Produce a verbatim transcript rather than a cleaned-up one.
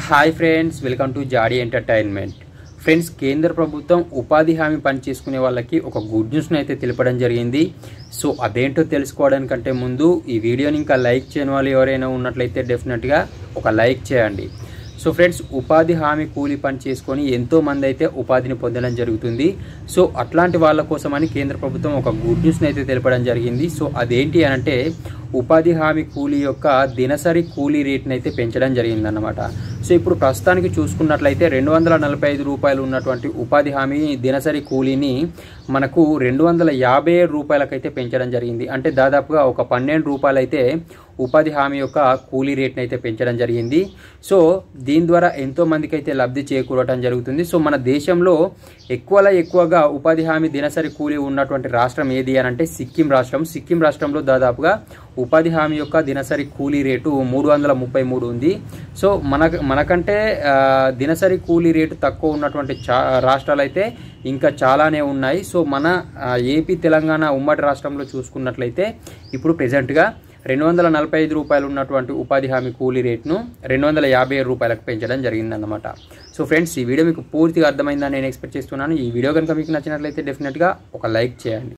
Hi friends, welcome to Jaadi entertainment. Friends, కేంద్ర ప్రభుత్వం ఉపాధి హామీ పని చేసుకునే వాళ్ళకి ఒక గుడ్ న్యూస్ని అయితే తెలపడం జరిగింది. సో అదేంటో తెలుసుకోవడానికంటే ముందు ఈ వీడియోని ఇంకా లైక్ చేయని వాళ్ళు ఎవరైనా ఉన్నట్లయితే డెఫినెట్గా ఒక లైక్ చేయండి. సో ఫ్రెండ్స్, ఉపాధి హామీ కూలీ పని చేసుకొని ఎంతోమంది అయితే ఉపాధిని పొందడం జరుగుతుంది. సో అట్లాంటి వాళ్ళ కోసమని కేంద్ర ప్రభుత్వం ఒక గుడ్ న్యూస్ని అయితే తెలపడం జరిగింది. సో అదేంటి అనంటే ఉపాధి హామీ కూలీ యొక్క దినసరి కూలీ రేట్ని అయితే పెంచడం జరిగిందన్నమాట. సో ఇప్పుడు ప్రస్తుతానికి చూసుకున్నట్లయితే రెండు వందల నలభై ఐదు రూపాయలు ఉన్నటువంటి ఉపాధి హామీ దినసరి కూలీని మనకు రెండు వందల యాభై ఏడు రూపాయలకైతే పెంచడం జరిగింది. అంటే దాదాపుగా ఒక పన్నెండు రూపాయలు అయితే ఉపాధి హామీ యొక్క కూలీ రేట్ని అయితే పెంచడం జరిగింది. సో దీని ద్వారా ఎంతో మందికి అయితే లబ్ధి చేకూరటం జరుగుతుంది. సో మన దేశంలో ఎక్కువలో ఎక్కువగా ఉపాధి హామీ దినసరి కూలీ ఉన్నటువంటి రాష్ట్రం ఏది అని అంటే సిక్కిం రాష్ట్రం. సిక్కిం రాష్ట్రంలో దాదాపుగా ఉపాధి హామీ యొక్క దినసరి కూలీ రేటు మూడు వందల ముప్పై మూడు ఉంది. సో మన మనకంటే దినసరి కూలీ రేటు తక్కువ ఉన్నటువంటి చా రాష్ట్రాలు అయితే ఇంకా చాలానే ఉన్నాయి. సో మన ఏపీ తెలంగాణ ఉమ్మడి రాష్ట్రంలో చూసుకున్నట్లయితే ఇప్పుడు ప్రెజెంట్గా రెండు వందల నలభై ఐదు రూపాయలు ఉన్నటువంటి ఉపాధి హామీ కూలీ రేట్ను రెండు వందల యాభై ఏడు రూపాయలకు పెంచడం జరిగిందన్నమాట. సో ఫ్రెండ్స్, ఈ వీడియో మీకు పూర్తిగా అర్థమైందని నేను ఎక్స్పెక్ట్ చేస్తున్నాను. ఈ వీడియో కనుక మీకు నచ్చినట్లయితే డెఫినెట్గా ఒక లైక్ చేయండి.